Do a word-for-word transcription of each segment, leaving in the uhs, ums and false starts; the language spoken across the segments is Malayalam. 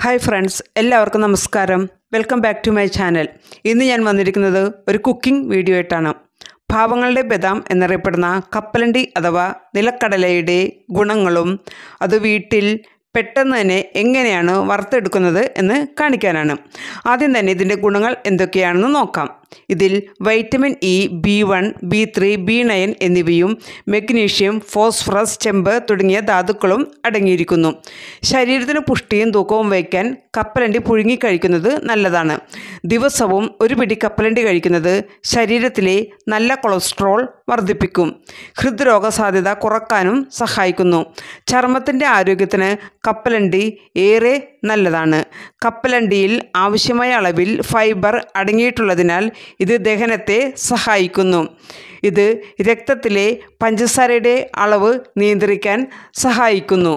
ഹായ് ഫ്രണ്ട്സ്, എല്ലാവർക്കും നമസ്കാരം. Welcome back to my channel. ഇന്ന് ഞാൻ വന്നിരിക്കുന്നത് ഒരു കുക്കിംഗ് വീഡിയോ ആയിട്ടാണ്. ഭാവങ്ങളുടെ ബദാം എന്നറിയപ്പെടുന്ന കപ്പലണ്ടി അഥവാ നിലക്കടലയുടെ ഗുണങ്ങളും അത് വീട്ടിൽ പെട്ടെന്ന് തന്നെ എങ്ങനെയാണ് വറുത്തെടുക്കുന്നത് എന്ന് കാണിക്കാനാണ്. ആദ്യം തന്നെ ഇതിൻ്റെ ഗുണങ്ങൾ എന്തൊക്കെയാണെന്ന് നോക്കാം. ഇതിൽ vitamin E, B one, B three, B nine എന്നിവയും മഗ്നീഷ്യം, ഫോസ്ഫറസ്, ചെമ്പ് തുടങ്ങിയ ധാതുക്കളും അടങ്ങിയിരിക്കുന്നു. ശരീരത്തിന് പുഷ്ടിയും തൂക്കവും വയ്ക്കാൻ കപ്പലണ്ടി പുഴുങ്ങി കഴിക്കുന്നത് നല്ലതാണ്. ദിവസവും ഒരു പിടി കപ്പലണ്ടി കഴിക്കുന്നത് ശരീരത്തിലെ നല്ല കൊളസ്ട്രോൾ വർദ്ധിപ്പിക്കും. ഹൃദ്രോഗ സാധ്യത കുറക്കാനും സഹായിക്കുന്നു. ചർമ്മത്തിൻ്റെ ആരോഗ്യത്തിന് കപ്പലണ്ടി ഏറെ നല്ലതാണ്. കപ്പലണ്ടിയിൽ ആവശ്യമായ അളവിൽ ഫൈബർ അടങ്ങിയിട്ടുള്ളതിനാൽ ഇത് ദഹനത്തെ സഹായിക്കുന്നു. ഇത് രക്തത്തിലെ പഞ്ചസാരയുടെ അളവ് നിയന്ത്രിക്കാൻ സഹായിക്കുന്നു.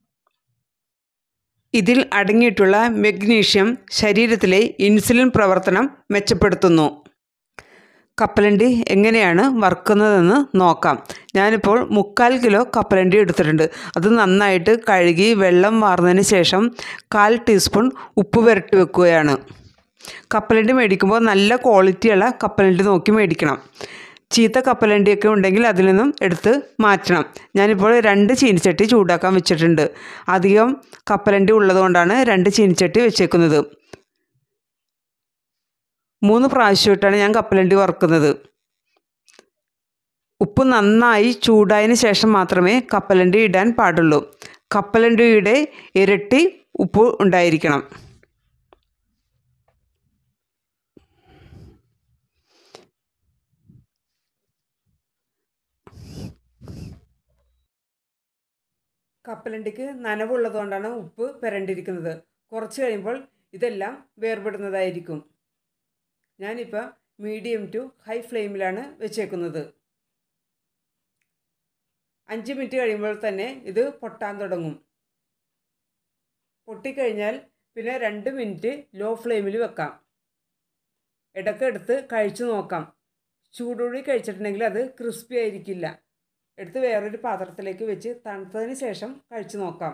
ഇതിൽ അടങ്ങിയിട്ടുള്ള മഗ്നീഷ്യം ശരീരത്തിലെ ഇൻസുലിൻ പ്രവർത്തനം മെച്ചപ്പെടുത്തുന്നു. കപ്പലണ്ടി എങ്ങനെയാണ് വറുക്കുന്നതെന്ന് നോക്കാം. ഞാനിപ്പോൾ മുക്കാൽ കിലോ കപ്പലണ്ടി എടുത്തിട്ടുണ്ട്. അത് നന്നായിട്ട് കഴുകി വെള്ളം വാർന്നതിന് ശേഷം കാൽ ടീസ്പൂൺ ഉപ്പ് പുരട്ടി വെക്കുകയാണ്. കപ്പലണ്ടി മേടിക്കുമ്പോൾ നല്ല ക്വാളിറ്റിയുള്ള കപ്പലണ്ടി നോക്കി മേടിക്കണം. ചീത്ത കപ്പലണ്ടിയൊക്കെ ഉണ്ടെങ്കിൽ അതിൽ നിന്നും എടുത്ത് മാറ്റണം. ഞാനിപ്പോൾ രണ്ട് ചീനിച്ചട്ടി ചൂടാക്കാൻ വെച്ചിട്ടുണ്ട്. അധികം കപ്പലണ്ടി ഉള്ളതുകൊണ്ടാണ് രണ്ട് ചീനിച്ചട്ടി വെച്ചേക്കുന്നത്. മൂന്ന് പ്രാവശ്യമായിട്ടാണ് ഞാൻ കപ്പലണ്ടി വറുക്കുന്നത്. ഉപ്പ് നന്നായി ചൂടായതിന് ശേഷം മാത്രമേ കപ്പലണ്ടി ഇടാൻ പാടുള്ളൂ. കപ്പലണ്ടിയുടെ ഇരട്ടി ഉപ്പ് ഉണ്ടായിരിക്കണം. കപ്പലണ്ടിക്ക് നനവുള്ളതുകൊണ്ടാണ് ഉപ്പ് പുരണ്ടിരിക്കുന്നത്. കുറച്ച് കഴിയുമ്പോൾ ഇതെല്ലാം വേർപെടുന്നതായിരിക്കും. ഞാനിപ്പോൾ മീഡിയം ടു ഹൈ ഫ്ലെയിമിലാണ് വെച്ചേക്കുന്നത്. അഞ്ച് മിനിറ്റ് കഴിയുമ്പോൾ തന്നെ ഇത് പൊട്ടാൻ തുടങ്ങും. പൊട്ടിക്കഴിഞ്ഞാൽ പിന്നെ രണ്ട് മിനിറ്റ് ലോ ഫ്ലെയിമിൽ വെക്കാം. ഇടയ്ക്ക് എടുത്ത് കഴിച്ചു നോക്കാം. ചൂടോടെ കഴിച്ചിട്ടുണ്ടെങ്കിൽ അത് ക്രിസ്പി ആയിരിക്കില്ല. എടുത്ത് വേറൊരു പാത്രത്തിലേക്ക് വെച്ച് തണുത്തതിന് ശേഷം കഴിച്ചു നോക്കാം.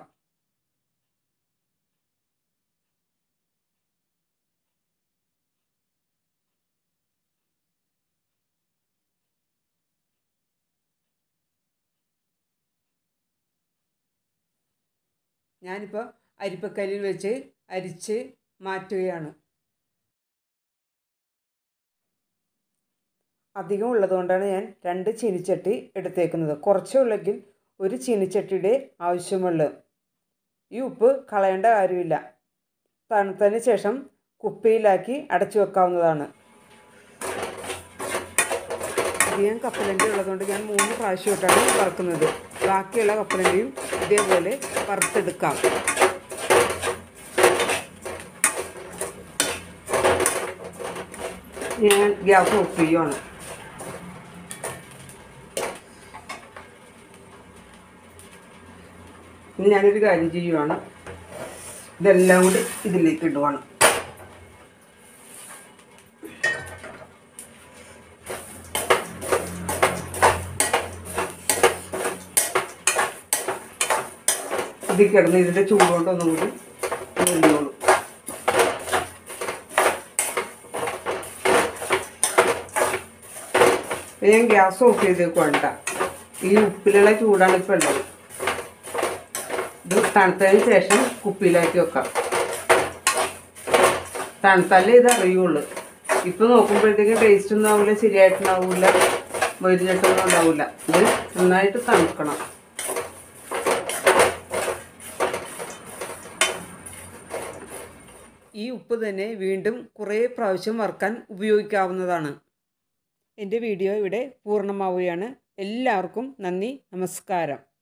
ഞാനിപ്പോൾ അരിപ്പക്കല്ലിൽ വെച്ച് അരിച്ച് മാറ്റുകയാണ്. അധികം ഉള്ളതുകൊണ്ടാണ് ഞാൻ രണ്ട് ചീനിച്ചട്ടി എടുത്തേക്കുന്നത്. കുറച്ചേ ഉള്ളെങ്കിൽ ഒരു ചീനിച്ചട്ടിയുടെ ആവശ്യമുള്ളൂ. ഈ ഉപ്പ് കളയേണ്ട കാര്യമില്ല. തണുത്തതിന് ശേഷം കുപ്പിയിലാക്കി അടച്ചു വെക്കാവുന്നതാണ്. അധികം കപ്പലണ്ടി ഉള്ളതുകൊണ്ട് ഞാൻ മൂന്ന് പ്രാവശ്യമായിട്ടാണ് വറുക്കുന്നത്. ബാക്കിയുള്ള കപ്പലണ്ടിയും ഇതേപോലെ വറുത്തെടുക്കാം. ഞാൻ ഗ്യാസ് ഓഫ് ചെയ്യുവാണ്. ഇനി ഞാനൊരു കാര്യം ചെയ്യുവാണ്. ഇതെല്ലാം കൂടി ഇതിലേക്ക് ഇടുവാണ്. ഇതിൽ കിടന്ന് ഇതിൻ്റെ ചൂടുകൊണ്ടൊന്നും കൂടി വെന്തോളൂ. ഞാൻ ഗ്യാസ് ഓഫ് ചെയ്തേക്ക് വേണ്ട. ഈ ഉപ്പിലുള്ള ചൂടാണ് ഇപ്പോൾ ഉള്ളത്. ഇത് തണുത്തതിന് ശേഷം കുപ്പിയിലാക്കി വെക്കാം. തണുത്താലേ ഇത് അറിയുള്ളൂ. ഇപ്പം നോക്കുമ്പോഴത്തേക്കും ടേസ്റ്റ് ഒന്നും ആവില്ല, ശരിയായിട്ടുണ്ടാവില്ല, മൊരിഞ്ഞിട്ടൊന്നും ഉണ്ടാവില്ല. ഇത് നന്നായിട്ട് തണുക്കണം. ഈ ഉപ്പ് തന്നെ വീണ്ടും കുറേ പ്രാവശ്യം വറുക്കാൻ ഉപയോഗിക്കാവുന്നതാണ്. എൻ്റെ വീഡിയോ ഇവിടെ പൂർണ്ണമാവുകയാണ്. എല്ലാവർക്കും നന്ദി, നമസ്കാരം.